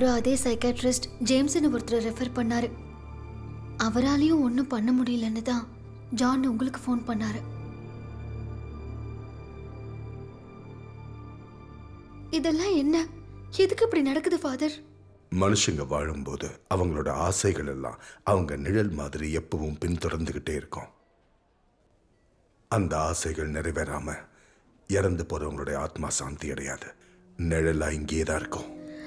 அப்புறம் அதே சைக்காட்ரிஸ்ட் ஜேம்ஸ்னு ஒருத்தர் ரெஃபர் பண்ணாரு. அவராலையும் ஒன்றும் பண்ண முடியலன்னு தான் ஜான் உங்களுக்கு ஃபோன் பண்ணாரு. இதெல்லாம் என்ன? எதுக்கு இப்படி நடக்குது ஃபாதர்? மனுஷங்க வாழும்போது அவங்களோட ஆசைகள் எல்லாம் அவங்க நிழல் மாதிரி எப்பவும் பின்தொடர்ந்துகிட்டே இருக்கும். அந்த ஆசைகள் நிறைவேறாம இறந்து போறவங்களுடைய ஆத்மா சாந்தி அடையாது. நிழலா இங்கேயே தான் இருக்கும்.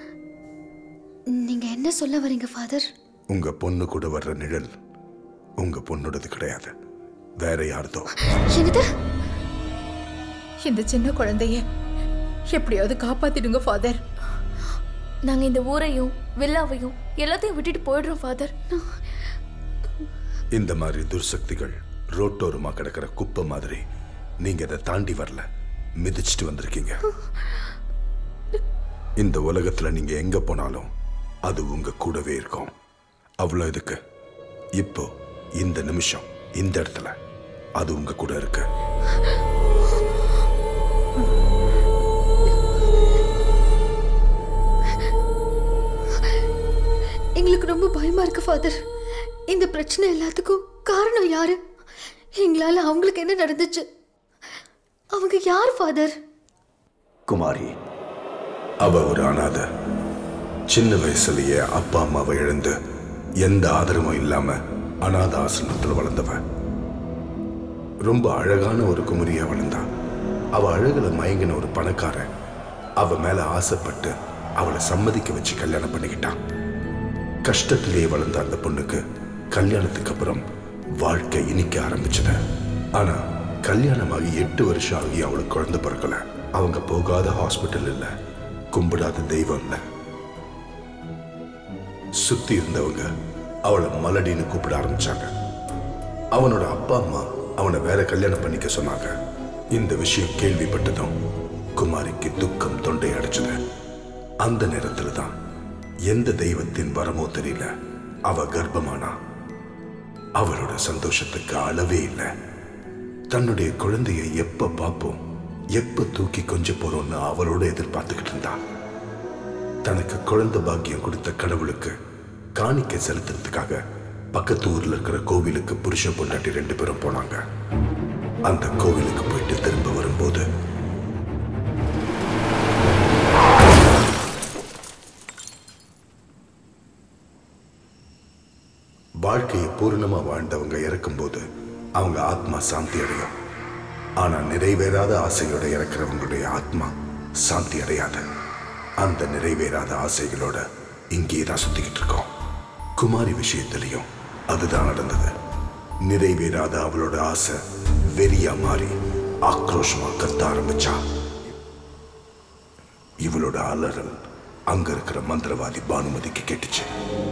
நீங்க என்ன சொல்ல வரீங்க ஃபாதர்? உங்க பொண்ணு கூட வர்ற நிழல் உங்க பொண்ணோடது கிடையாது, வேற யார்தோ. என்னது? இந்த சின்ன குழந்தைய எப்படியாவது காப்பாத்திடுங்க ஃபாதர். நாங்க இந்த ஊரையும் வில்லாவையும் எல்லாத்தையும் விட்டுட்டு போயிடுறோம் ஃபாதர். இந்த மாதிரி துர்சக்திகள் ரோட்டோரமா கிடக்கிற குப்பை மாதிரி நீங்க அதை தாண்டி வரல, மிதிச்சுட்டு வந்திருக்கீங்க. இந்த உலகத்துல நீங்க எங்க போனாலும் அது உங்க கூடவே இருக்கும். அவ்வளவு இதுக்கு இப்போ இந்த நிமிஷம் இந்த இடத்துல அது உங்க கூட இருக்கு. எங்களுக்கு ரொம்ப பயமா இருக்கு ஃபாதர். இந்த பிரச்சனை எல்லாத்துக்கும் காரணம் யாரு? எங்களால அவங்களுக்கு என்ன நடந்துச்சு? அவங்க யார் ஃபாதர்? குமாரி. அவ ஒரு அனாதை. சின்ன வயசுலயே அப்பா அம்மாவை இழந்து எந்த ஆதரவும் இல்லாம அனாத ஆசிரமத்தில் வளர்ந்தவ. ரொம்ப அழகான ஒரு குமரியா வளர்ந்தா. அவ அழகுல மயங்கின ஒரு பணக்காரன் அவ மேல ஆசைப்பட்டு அவளை சம்மதிக்க வச்சு கல்யாணம் பண்ணிக்கிட்டான். கஷ்டத்திலேயே வளர்ந்த அந்த பொண்ணுக்கு கல்யாணத்துக்கு அப்புறம் வாழ்க்கை இனிக்க ஆரம்பிச்சது. ஆனா கல்யாணமாகி 8 வருஷம் ஆகி அவளுக்கு குழந்தை பிறக்கல. அவங்க போகாத ஹாஸ்பிட்டல் இல்ல, கும்பிடாத தெய்வம் இல்ல. சுத்தி இருந்தவங்க அவளை மலடின்னு கூப்பிட ஆரம்பிச்சாங்க. அவனோட அப்பா அம்மா அவனை வேற கல்யாணம் பண்ணிக்க சொன்னாங்க. இந்த விஷயம் கேள்விப்பட்டதும் குமாரிக்கு துக்கம் தொண்டை அடைச்சது. அந்த நேரத்துல தான் எந்த தெய்வத்தின் வரமோ தெரியல, அவ கர்ப்பமானா. அவளோட சந்தோஷத்துக்கு அளவே இல்லை. தன்னுடைய குழந்தைய எப்ப பார்ப்போம், எப்ப தூக்கி கொஞ்ச போறோம்னு அவளோட எதிர்பார்த்துக்கிட்டு இருந்தா. தனக்கு குழந்தை பாக்கியம் கொடுத்த கடவுளுக்கு காணிக்கை செலுத்துறதுக்காக பக்கத்து ஊர்ல இருக்கிற கோவிலுக்கு புருஷன் பொண்டாட்டி 2 பேரும் போனாங்க. அந்த கோவிலுக்கு போயிட்டு திரும்ப வரும்போது வாழ்க்கையை பூர்ணமா வாழ்ந்தவங்க இறக்கும்போது அவங்க ஆத்மா சாந்தி அடையும். ஆனா நிறைவேறாத ஆசையோட இறக்குறவங்களுடைய ஆத்மா சாந்தி அடையாது. அந்த நிறைவேறாத ஆசைகளோட இங்கேதான் சுத்திக்கிட்டு இருக்கோம். குமாரி விஷயத்திலையும் அதுதான் நடந்தது. நிறைவேறாத அவளோட ஆசை வெறியா மாறி ஆக்ரோஷமா கத்த ஆரம்பிச்சா. இவளோட அலறல் அங்க இருக்கிற மந்திரவாதி பானுமதிக்கு கேட்டுச்சு.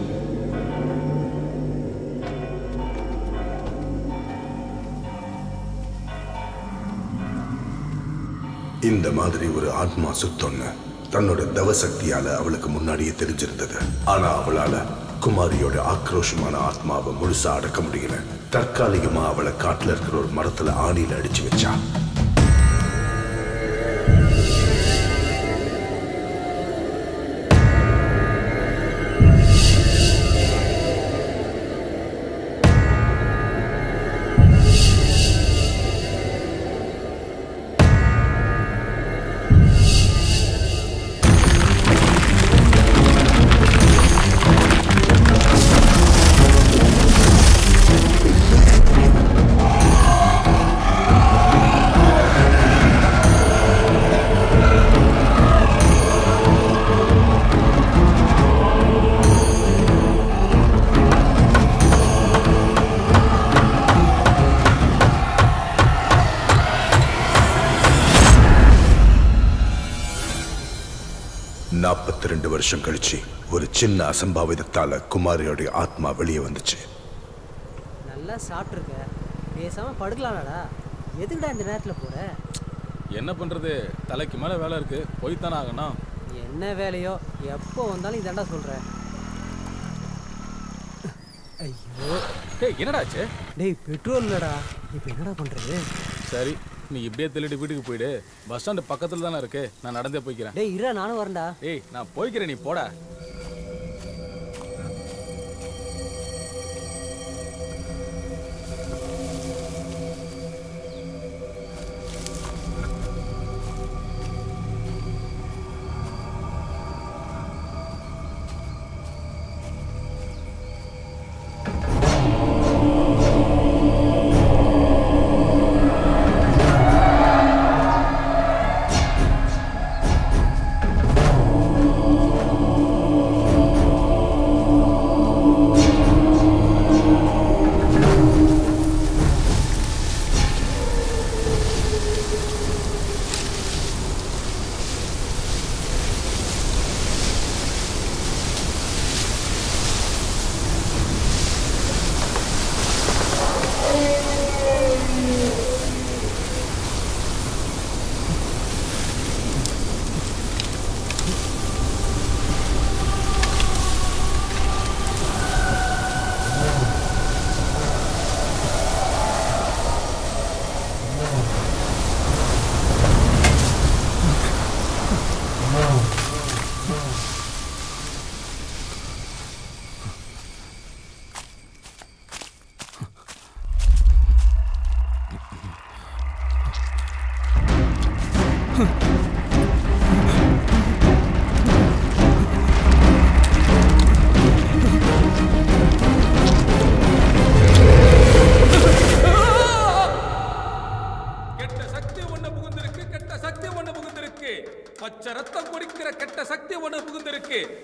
இந்த மாதிரி ஒரு ஆத்மா சுத்தம்னு தன்னோட தவசக்தியால அவளுக்கு முன்னாடியே தெரிஞ்சிருந்தது. ஆனா அவளால குமாரியோட ஆக்ரோஷமான ஆத்மாவை முழுசா அடக்க முடியல. தற்காலிகமா அவளை காட்டுல இருக்கிற ஒரு மரத்துல ஆணியில அடிச்சு வச்சா. வருஷம் கழிச்சு ஒரு சின்ன அசம்பாவிதத்தால குமாரியோட ஆத்மா வெளியே வந்துச்சு. நல்லா சாப்பிட்டுருக்க, பேசாம படுக்கலாம்டா. எதுக்குடா இந்த நேரத்துல போற? என்ன பண்றது, தலைக்கு மேல வேலை இருக்கு, போய்த்தானே ஆகணும். என்ன வேலையோ எப்போ வந்தாலும் இதாண்டா சொல்றேன். ஐயோ டேய் என்னடாச்சு? டேய் பெட்ரோல் இல்லடா, இப்போ என்னடா பண்றது? சரி நீ இப்படியே தள்ளிட்டு வீட்டுக்கு போயிடு. பஸ் ஸ்டாண்டு பக்கத்துல தானே இருக்கு, நான் நடந்தே போய்க்கிறேன். டேய் இரா நானும் வரேன்டா. டேய் நான் போய்க்கிறேன், நீ போடா.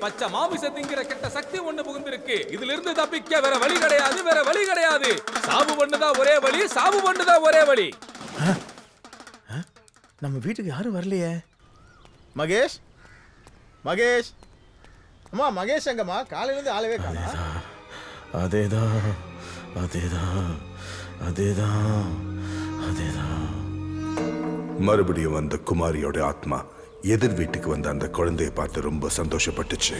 பச்சை மாமிச திங்கிற கெட்ட சக்தி ஒண்ணு புகுந்திருக்கு. இதுல இருந்து தப்பிக்க வேற வழி கிடையாது, வேற வழி கிடையாது. சாவு பண்ணுதான் ஒரே வழி, சாவு பண்ணுதான் ஒரே வழி. நம்ம வீட்டுக்கு யாரும் வரலையே. மகேஷ், மகேஷ், அம்மா மகேஷ் எங்கம்மா? காலையிலேருந்து ஆளவே காணோம். அதேதான் அதேதான் அதேதான் அதேதான். மறுபடியும் வந்த குமாரியோட ஆத்மா எதிர் வீட்டுக்கு வந்த அந்த குழந்தையை பார்த்து ரொம்ப சந்தோஷப்பட்டுச்சு.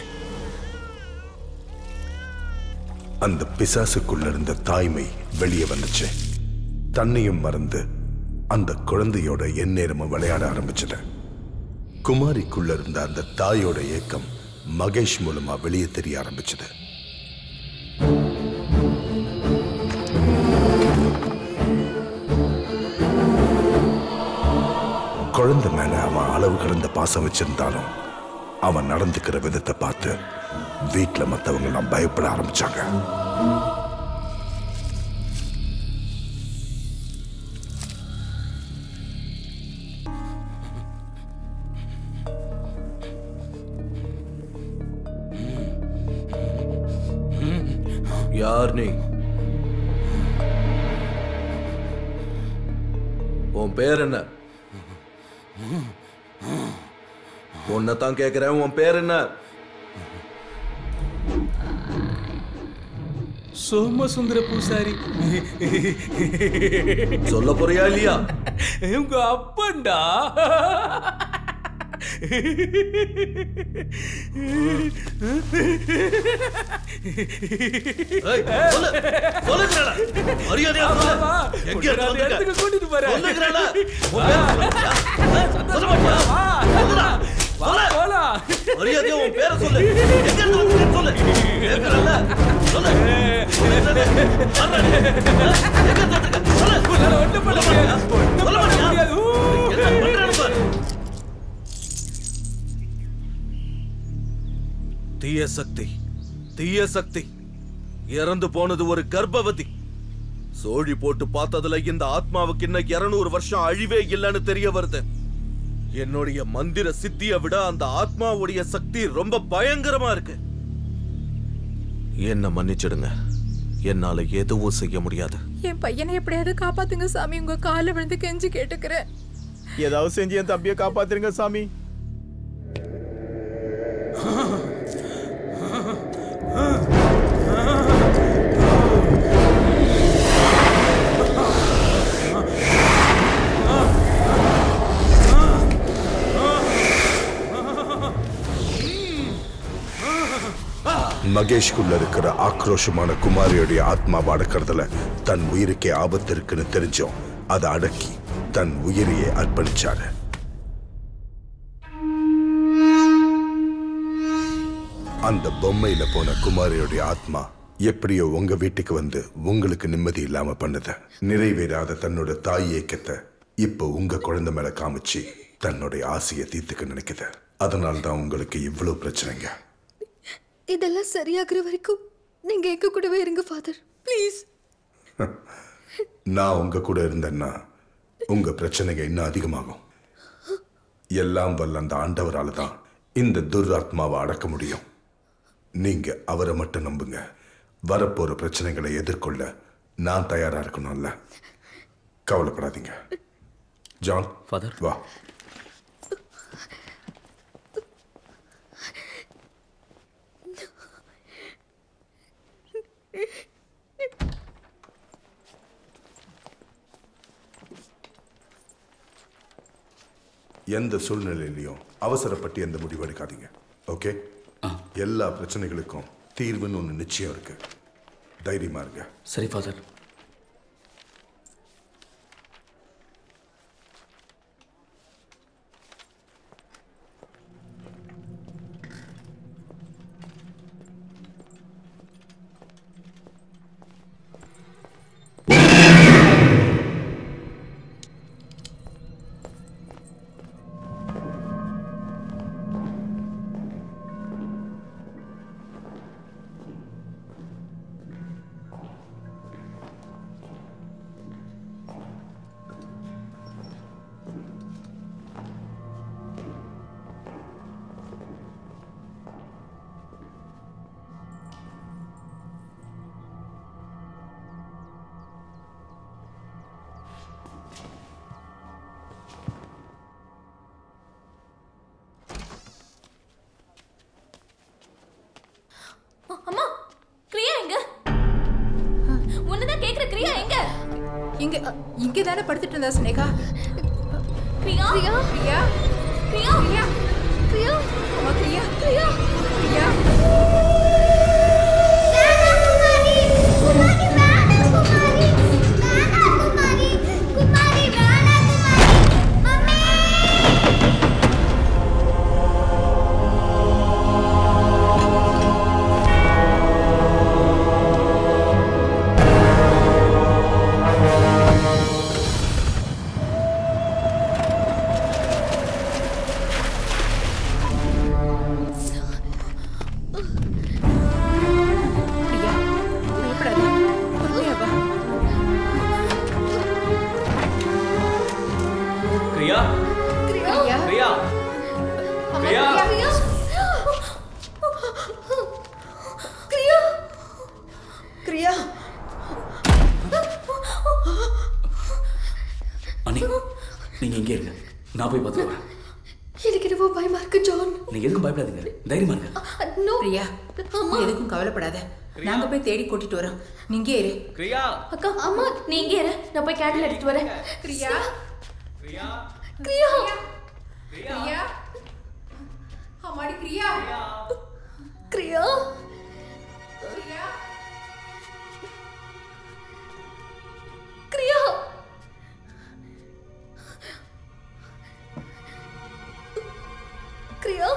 அந்த பிசாசுக்குள்ள இருந்த தாய்மை வெளியே வந்துச்சு. தன்னையும் மறந்து அந்த குழந்தையோட எந்நேரமும் விளையாட ஆரம்பிச்சது. குமாரிக்குள்ள இருந்த அந்த தாயோட ஏக்கம் மகேஷ் மூலமா வெளியே தெரிய ஆரம்பிச்சது. குழந்தை மேல அவன் அளவு கடந்த பாசம் வச்சிருந்தாலும் அவன் நடந்துக்கிற விதத்தை பார்த்து வீட்டுல மத்தவங்க எல்லாம் பயப்பட ஆரம்பிச்சாங்க. யார் நீ? உன் பேர் என்ன? உன்னைத்தான் கேட்கிறேன், உன் பேர் என்ன? சோமசுந்தர பூசாரி. சொல்ல போறியா இல்லையா? உங்க அப்பன்டா. கூட்டிட்டு போறேன். தீய சக்தி, தீய சக்தி. இறந்து போனது ஒரு கர்ப்பவதி. சோழி போட்டு பார்த்ததுல இந்த ஆத்மாவுக்கு இன்னும் 200 வருஷம் அழிவே இல்லைன்னு தெரிய வருது. என்னுடைய மந்திர சித்தியை விட அந்த ஆத்மாவுடைய சக்தி ரொம்ப பயங்கரமா இருக்கு. என்ன மன்னிச்சிடுங்க, என்னால எதுவும் செய்ய முடியாது. என் பையனை எப்படியாவது காப்பாத்துங்க சாமி, உங்க காலை விழுந்து கெஞ்சி கேட்டுக்கிறேன். ஏதாவது செஞ்சு என் தம்பியை காப்பாத்துருங்க சாமி. மகேஷ்குள்ள இருக்கிற ஆக்ரோஷமான குமாரியோடைய ஆத்மாவை அடக்கிறதுல தன் உயிருக்கே ஆபத்து இருக்குன்னு தெரிஞ்சோம். அதை அடக்கி தன் உயிரையே அர்ப்பணிச்சாரு. அந்த பொம்மையில போன குமாரியோடைய ஆத்மா எப்படியோ உங்க வீட்டுக்கு வந்து உங்களுக்கு நிம்மதி இல்லாம பண்ணுது. நிறைவேறாத தன்னோட தாய் ஏக்கத்தை இப்போ உங்க குழந்தை மேல காமிச்சு தன்னுடைய ஆசையை தீர்த்துக்க நினைக்குது. அதனால்தான் உங்களுக்கு இவ்வளவு பிரச்சனைங்க. இதெல்லாம் சரியாகிற வரைக்கும் நீங்க எங்க கூடவே இருங்க ஃபாதர், ப்ளீஸ். நான் உங்க கூட இருந்தேன்னா உங்க பிரச்சனைங்க இன்னும் அதிகமாகும். எல்லாம் வல்ல அந்த ஆண்டவரால தான் இந்த துராத்மாவை அடக்க முடியும். நீங்க அவரை மட்டும் நம்புங்க. வரப்போற பிரச்சனைகளை எதிர்கொள்ள நான் தயாரா இருக்கணும்ல. கவலைப்படாதீங்க. ஜான், ஃபாதர், வா. எந்த சூழ்நிலையிலையும் அவசரப்பட்டு எந்த முடிவு எடுக்காதீங்க. ஓகே? எல்லா பிரச்சனைகளுக்கும் தீர்வுன்னு ஒன்று நிச்சயம் இருக்கு. தைரியமா இருங்க. சரி ஃபாதர். இங்க தானே படுத்துட்டு இருந்தா ஸ்னேகா. பிரியா பிரியா பிரியா பிரியா பிரியா பிரியா அம்மா பிரியா பிரியா பிரியா நீங்க இங்கே இருங்க, நான் போய் பார்த்துட்டு வரேன். எனக்கு என்னவோ பயமா இருக்கு ஜான். நீங்க எதுக்கும் பயப்படாதீங்க, தைரியமா இருங்க. பிரியா நீ எதுக்கும் கவலைப்படாத, நாங்க போய் தேடி கூட்டிட்டு வரோம். நீங்க இரு. பிரியா அக்கா அம்மா நீ இங்கே இரு, நான் போய் கேண்டில் எடுத்துட்டு வரேன். பிரியா பிரியா பிரியா பிரியா அம்மாடி பிரியா பிரியா பிரியா பிரியா பிரியா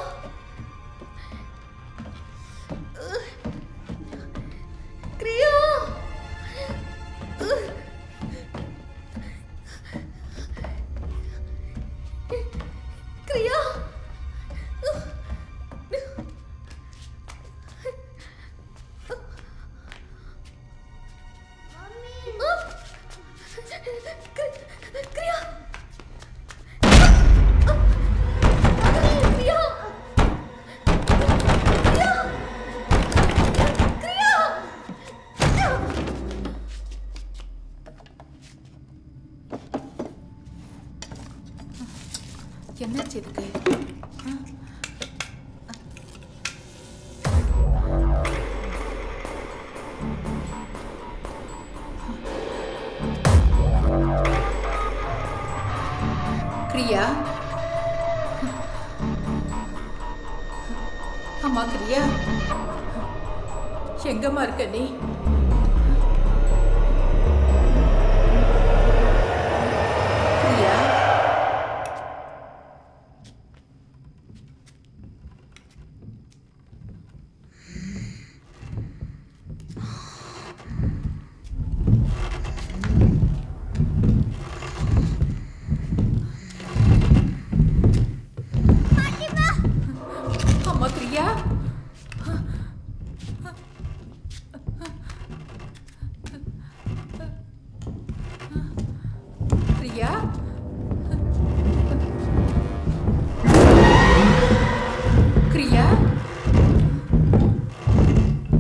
பிரியா பிரியா என்னாச்சு இதுக்கு? பிரியா அம்மா பிரியா எங்கம்மா இருக்க நீ?